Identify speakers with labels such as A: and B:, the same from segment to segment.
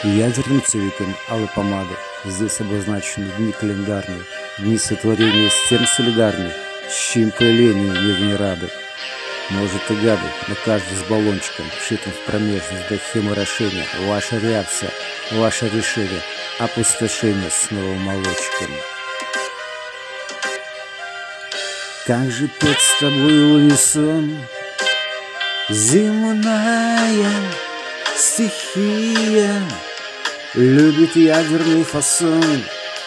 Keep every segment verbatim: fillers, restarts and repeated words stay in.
A: Ядерным цветом алой помады здесь обозначены дни календарные, дни сотворения с тем солидарны, с чьим появлением мир не рады. Может и гады, но каждый с баллончиком, вшитым в промежность до хеморошения. Ваша реакция, ваше решение, опустошение с новым молочком. Как же петь с тобой в унисон, земная стихия любит ядерный фасон.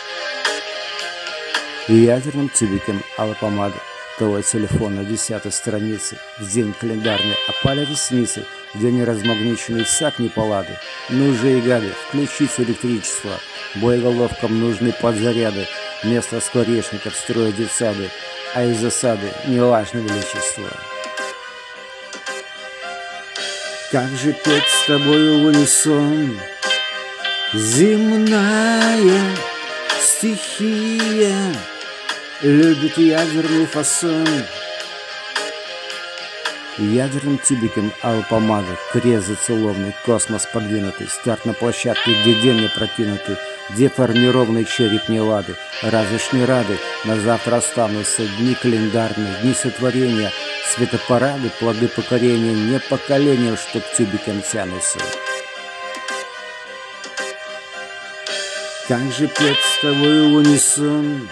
A: Ядерным тюбиком алой помады твой телефон на десятой странице, в день календарный опали ресницы, в день размагниченный всяк неполады. Ну же и гады, включите электричество, боеголовкам нужны подзаряды, вместо скворечников строят детсады, а из засады неважно величество. Как же петь с тобой в унисон, земная стихия любит ядерный фасон. Ядерным тюбиком алой помады крест зацелованный, космос подвинутый, старт на площадке, где день не прокинутый, деформированный череп Невады. Разве ж не рады, на завтра останутся дни календарные, дни сотворения, светопарады, плоды покорения, не поколения, что к тюбикам тянутся. Как же петь с тобой в унисон,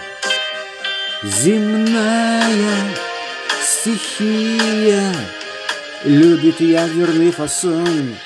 A: земная стихия любит ядерный фасон.